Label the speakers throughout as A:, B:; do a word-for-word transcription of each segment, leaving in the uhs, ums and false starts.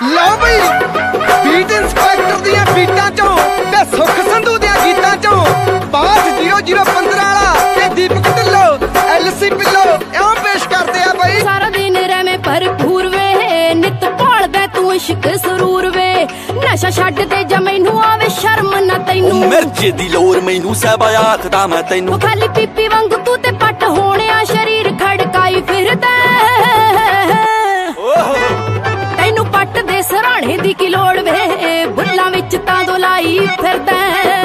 A: लो बई beat inspector दियां बीटां चों ते सुख संधू दियां गीतां चों बासठ जीरो जीरो पंद्रह वाला ते दीपक ढिल्लो एलसी पिल्लो इउं पेश करदे आ बई।
B: सारा दिन रैਵੇਂ भरपूर वे नित भालदा तू इश्क सरूर वे नशा छड्ड दे जा मैनू आवे शर्म ना तैनू
C: मिर्जे दी लोर मैनू सहबा आखदा मैं तैनू
B: खाली पीपी वांगू तू ते पट होने आ शरीर खड़काई फिरदा तैनू पट दे सराणे दी की लोड़ वे बुल्लां विच तां दोलाई फिरदा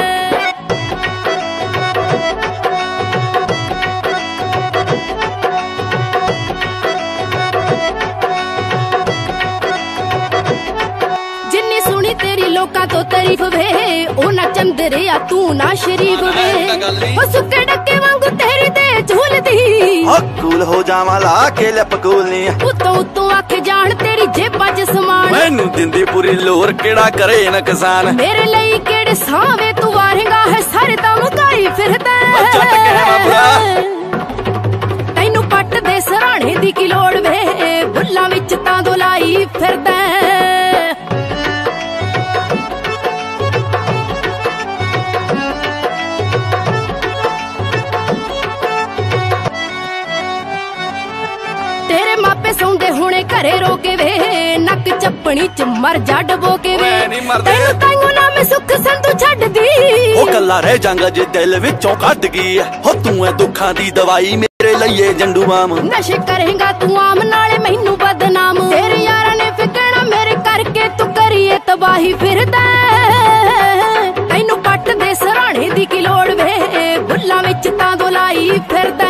B: तेरी लोका तो तारीफ वे ओ ना चंदरिया तू ना शरीफ वे ओ सुक्के डक्के वांगू तेरी ते झूलदी
C: अकूल हो जावां ला के लपकूल नी
B: उतो उतो आखे जान तेरी जेबां च समान
C: मैनू दिंदी पूरी लोर केड़ा करे नुकसान
B: मेरे ਲਈ केड़े सावे तू वारेगा है सारे ता मुकाई फिरदा
C: जट के बाबा
B: तैनू पट दे सराणे दी की लोड़ वे बुल्लां विच तां दोलाई फिरदा तेरे मापे सौंदे होने घरे रोके वे नक चपनी च मर जा डबो के वे तैनू ताईओ ना मैं सुख संधू छड्ड दी
C: ओ कल्ला रह जांगा जे दिल विचों कट गई हो तू है दुखां दी दवाई मेरे लिए जंडू माम
B: नशे करेगा तू आम नाले मैनू बदनाम तेरे यारां ने फिकना मेरे करके तू करिए तबाही फिरदा तैनू पट दे सराणे दी की लोड़ वे बुल्लां विच तां दोलाई फिरदा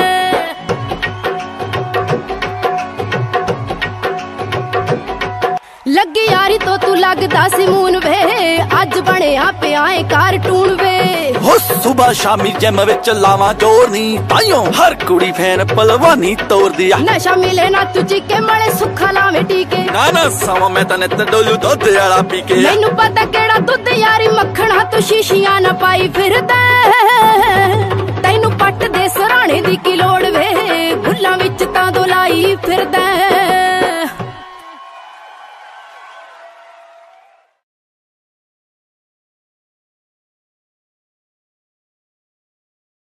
B: लगी यारी तो तू लगदा सी मून वे अज बणिया पिया ए कार्टून वे
C: हो सुबह शामी जिम विच लावां जोर नी ताइयों हर कुड़ी फैन पलवानी तोड़ दिया
B: नशा मिले ना तुझी के मले सुखा लावे टीके
C: ना ना सवा मैं तने ते डोलू दुध वाला पी के
B: मैनू पता केड़ा दुध यारी मक्खणा तू शीशियां ना पाई फिरदा तैनू पट दे सराणे दी की लोड़ वे